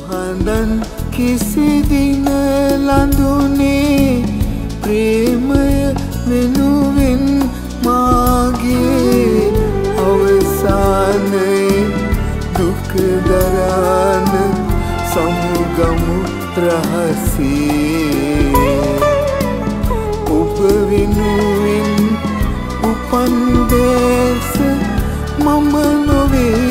පහඳන් කිසි දින ලඳුනේ ප්‍රේමය වෙනුවෙන් මාගේ අවසානයේ දුක දරාන සමුගමු රහසේ ඔබ වෙනුවෙන් උපන් දැස මම නොවේ